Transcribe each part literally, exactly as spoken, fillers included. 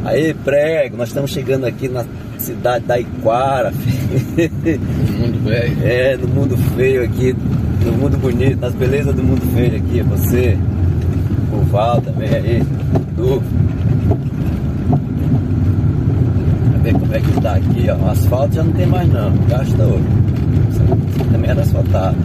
Aí, prego, nós estamos chegando aqui na cidade da Iquara. No mundo velho. É, no mundo feio aqui, no mundo bonito, nas belezas do mundo feio aqui. Você, o Val também aí, Du. Pra ver como é que tá aqui, ó. O asfalto já não tem mais não, gasta outro. Também era asfaltado.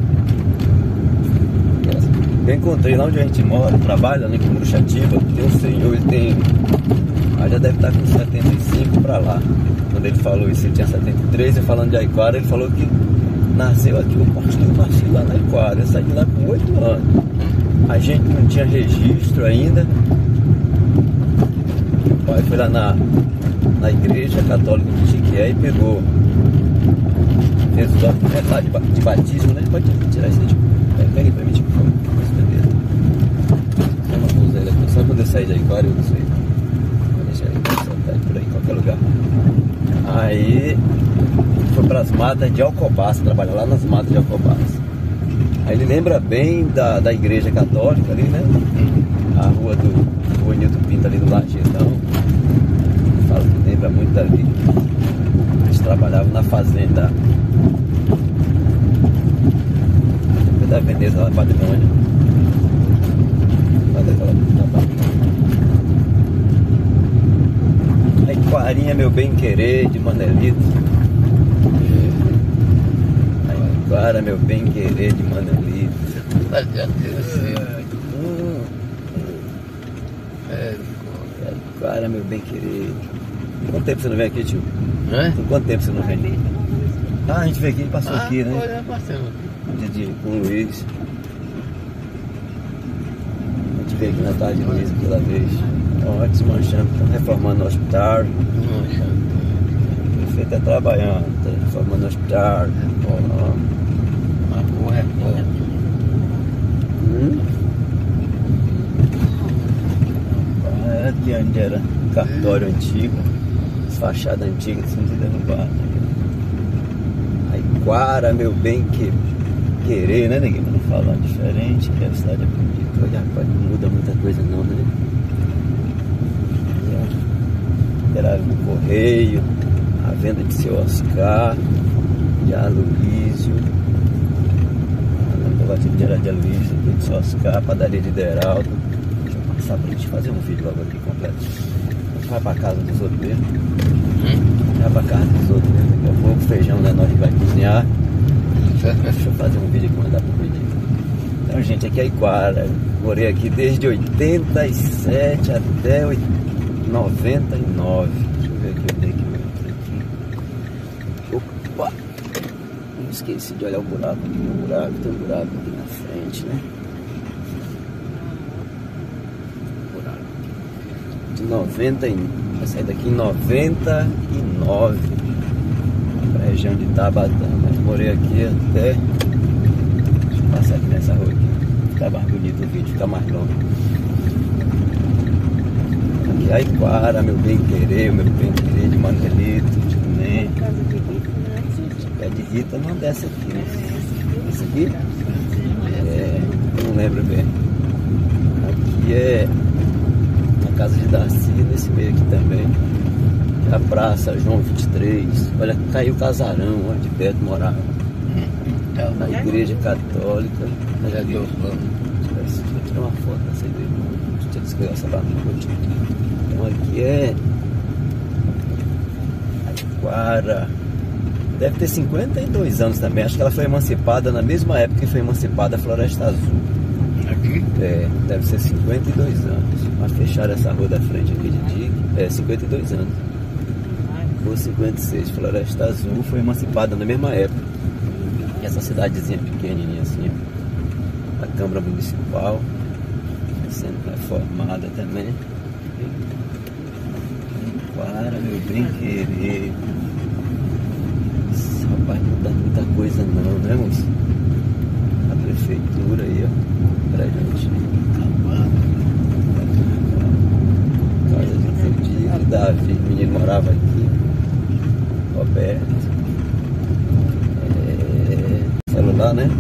Eu encontrei lá onde a gente mora, trabalha ali com Bruxativa, tem um senhor, ele tem... Aí já deve estar com setenta e cinco pra lá. Quando ele falou isso, ele tinha setenta e três, eu falando de Iquara, ele falou que nasceu aqui, o pastor nasceu lá na Iquara, eu saí de lá com oito anos. A gente não tinha registro ainda. O pai foi lá na, na igreja católica de Chiquié e pegou. Fez o documento lá de, de batismo, né? Pode tirar isso aí, tipo. Pega aí pra mim, tipo, eu não vou usar ele aqui, só quando eu sair da Iquara eu uso ele. Vou deixar ele soltar por aí, em qualquer lugar. Aí foi pras matas de Alcobaça, trabalhar lá nas matas de Alcobaça. Aí ele lembra bem da, da igreja católica ali, né? A rua do Rua Nilton Pinto ali do Lajetão. Fala que lembra muito dali. Eles trabalhavam na fazenda da Veneza, lá em Patrimônio. A Iquarinha, meu bem querer, de Manelito. A Iquara, meu bem querer, de Manelito. Tá de assim. Hum. É, A Iquara, meu bem querer. Quanto tempo você não vem aqui, tio? né? Tem quanto tempo você não vem? Ah, a gente veio aqui, passou Ah, aqui, né? foi, já passamos. De, de, com o Luiz. A gente veio aqui na tarde de Luiz pela vez. Ó, desmanchando, estão reformando o hospital. Nossa. O prefeito está trabalhando, está reformando o hospital. Ó, Uma boa reforma. hum? É, aqui onde era cartório antigo, as fachadas antigas são de derrubar. A Iquara, meu bem que querer, né, ninguém? Pra não falar diferente, que a cidade é bonita. Olha, rapaz, não muda muita coisa não, né? Era no Correio, a venda de seu Oscar, de Aloysio. Eu gosto de era de Aloysio, de seu Oscar, padaria de Deraldo. Deixa eu passar pra gente fazer um vídeo logo aqui completo. Vai pra casa dos outros mesmo. Hum? Vai pra casa dos outros mesmo. Daqui a pouco o feijão, né? Nós vai cozinhar. Deixa eu fazer um vídeo aqui, mandar pro vídeo. Então, gente, aqui é Iquara. Morei aqui desde oitenta e sete até noventa e nove. Deixa eu ver aqui onde é que eu entro aqui. Opa! Não esqueci de olhar o buraco aqui. O buraco, tem um buraco aqui na frente, né? Buraco. De noventa e nove. Vai sair daqui em noventa e nove. Pra região de Tabatã. Mas morei aqui até... Deixa eu passar aqui nessa rua aqui. Fica mais bonito o vídeo, fica mais longo. Aqui é a Iquara, meu bem querer, meu bem querer de Manelito, de Nem. É de Rita, não dessa aqui, né? Essa aqui? É, não lembro bem. Aqui é a casa de Darcy, nesse meio aqui também. A praça João vinte e três. Olha, caiu o casarão onde Beto morava. Na igreja católica. Já deu plano. Deixa eu tirar uma foto dessa igreja. Deixa eu desligar essa barra. Então aqui é a Iquara. Deve ter cinquenta e dois anos também. Acho que ela foi emancipada na mesma época que foi emancipada a Floresta Azul. Aqui? É, deve ser cinquenta e dois anos. Mas fecharam essa rua da frente aqui de Dique. É, cinquenta e dois anos. Rua cinquenta e seis, Floresta Azul, foi emancipada na mesma época. E essa cidadezinha pequenininha assim, a Câmara Municipal sendo reformada também. Para, meu bem querer. Esse rapaz não dá muita coisa não, né, moço? A prefeitura aí, ó, pra gente acabar. Casa de Rodrigo, Davi, o menino morava aqui. Roberto. É, celular, né?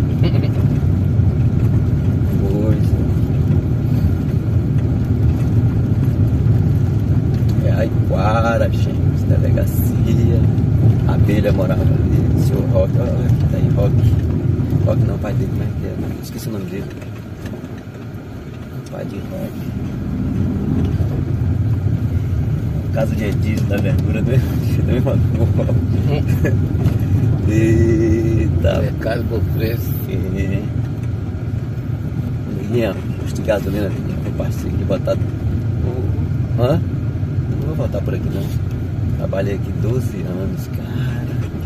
Coisa. É Caiquara, gente, delegacia. A abelha morava ali, o senhor Roque, olha aqui, tá aí, Roque. Roque não, pai dele, como é que é? Não, esqueci o nome dele. Pai de Roque. Casa de Edith da verdura do mesmo. Eita. Mercado Bom Preço. É. Menina, posto de gasolina, menina, eu passei aqui, botar. Hã? Não vou voltar por aqui não. Trabalhei aqui doze anos, cara.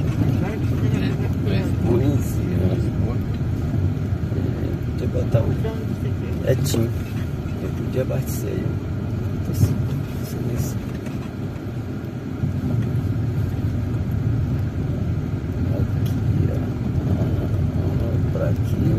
quinze anos. É, podia botar um. É Tim. Eu podia abastecer aí. Tô assim, assim nesse. Aqui, ó. Pra aqui.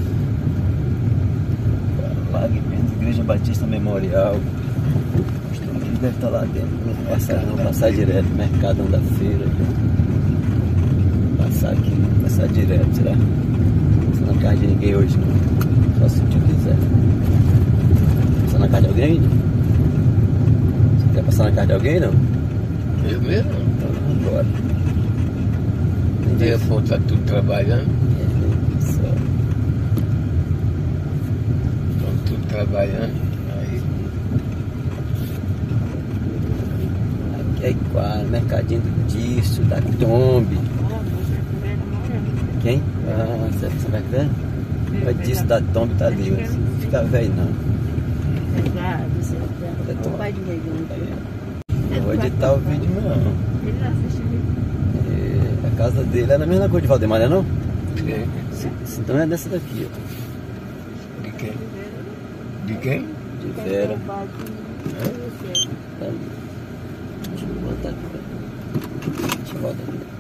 Lagmento, Igreja Batista Memorial. Deve estar lá dentro, vou passar, vou passar direto, Mercadão da Feira. Vou passar aqui, vou passar direto, será? Não passar na casa de ninguém hoje não, só se eu quiser. Passar na casa de alguém? Você quer passar na casa de alguém não? Eu mesmo? Então vamos embora. O telefone tá tudo trabalhando. É, só. Estão tudo trabalhando. É igual, mercadinho do Dício, da Tombe. Quem? Ah, você vai ver? O Dício da Tombe tá ali, não fica velho não. O pai de negão. Não vou editar o vídeo não. Ele não assiste vídeo. É, a casa dele é na mesma cor de Valdemar, não é não? Sim. Se, então é dessa daqui, ó. De quem? De quem? De Vera. É. Deixa eu voltar aqui. Deixa eu voltar aqui.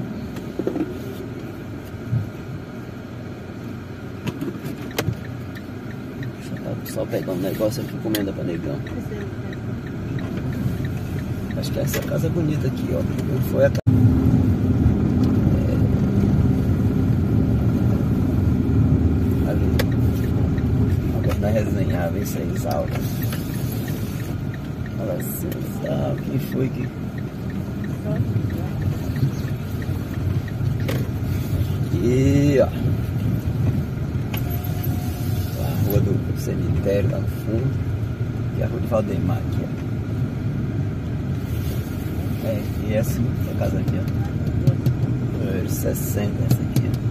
Deixa eu só pegar um negócio aqui, comenda pra negão. Acho que essa casa é bonita aqui, ó. Não foi a casa. É... Ali. Agora na resenhar, vê se é exalta. Fala assim, ah, quem foi que... E ó, a rua do cemitério lá no fundo. E a rua de Valdemar aqui, ó. É, e essa é a casa aqui, ó. É, sessenta essa aqui, ó.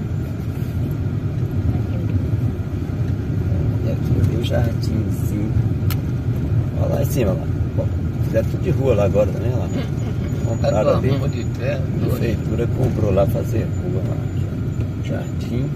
E aqui eu vi o jardinzinho. Olha lá em cima, lá. Bom, fizeram tudo de rua lá agora também, lá. Compraram ali. A prefeitura comprou lá fazer rua lá. Jardim.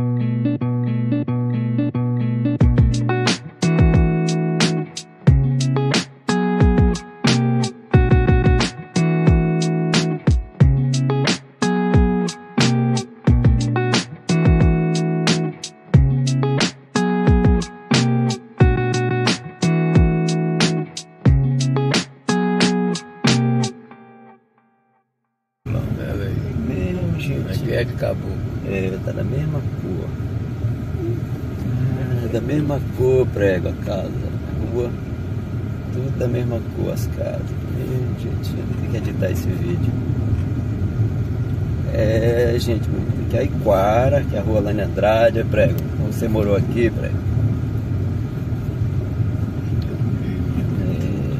Aqui é de Caboclo. É, tá da mesma cor. É, da mesma cor, prego, a casa, a rua. Tudo da mesma cor, as casas. Meu jeitinho, tem que editar esse vídeo. É, gente, aqui é a Iquara, que é a rua Lane Andrade, é prego. Você morou aqui, prego? É.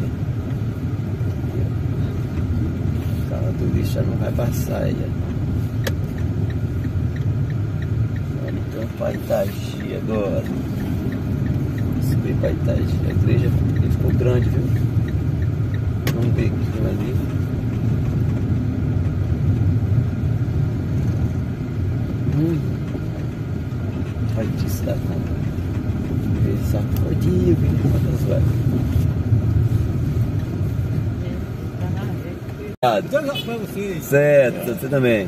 O carro do lixo já não vai passar aí. Então para Itagi agora. Subir para Itagi. A igreja ficou grande, viu? Vamos ver o que tem ali. Hum. Olha disso da conta. Ver sacodinho, viu? Quantas vai? Obrigado. Para você. Certo, você também.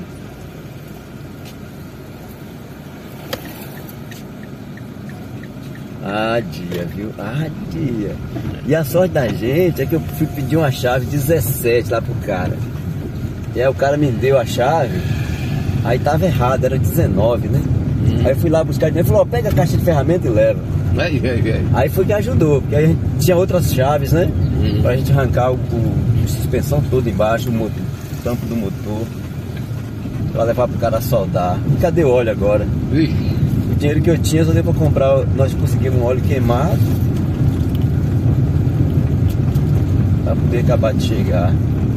Ah, dia, viu? Ah, dia. E a sorte da gente é que eu fui pedir uma chave dezessete lá pro cara. E aí o cara me deu a chave, aí tava errado, era dezenove, né? Hum. Aí eu fui lá buscar dinheiro e falou, ó, pega a caixa de ferramenta e leva. Aí, aí, aí. Aí foi que ajudou, porque aí a gente tinha outras chaves, né? Hum. Pra gente arrancar o, o a suspensão toda embaixo, o, motor, o tampo do motor, pra levar pro cara soldar. E cadê o óleo agora? Ixi. O dinheiro que eu tinha só deu pra comprar, nós conseguimos um óleo queimado pra poder acabar de chegar.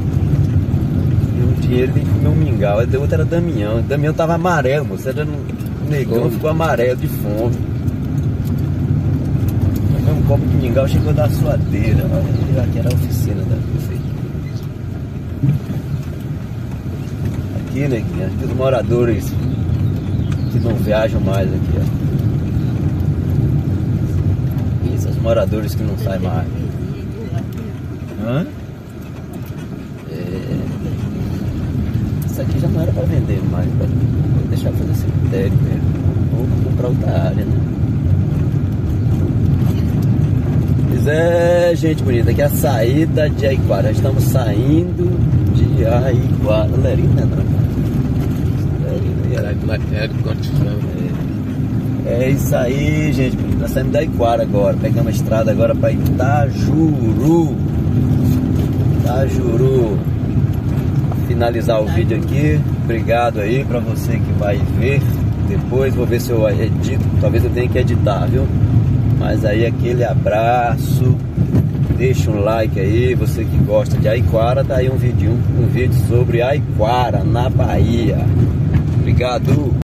E o dinheiro tem que comer um mingau. O outro era Damião. O Damião tava amarelo, moço. Era um negão, Como? ficou amarelo de fome. Comeu um copo de mingau, chegou da suadeira. Olha, aqui era a oficina da prefeitura. Aqui, neguinho, aqui os moradores que não viajam mais aqui, ó. Isso, os moradores que não saem mais. Hã? É... Isso aqui já não era para vender mais, para deixar fazer cemitério mesmo. Ou comprar outra área, né? Pois é, gente bonita, aqui é a saída de Aiquara. Estamos saindo de Aiquara. Lerina, não. Era de matéria de construção. É. É isso aí, gente bonita. Nós saímos da Aiquara agora. Pegamos a estrada agora para Itajuru. Itajuru. Finalizar o vídeo aqui. Obrigado aí para você que vai ver depois. Vou ver se eu edito. Talvez eu tenha que editar, viu? Mas aí aquele abraço. Deixa um like aí. Você que gosta de Aiquara, tá aí um vídeo, um vídeo sobre Aiquara na Bahia. Obrigado.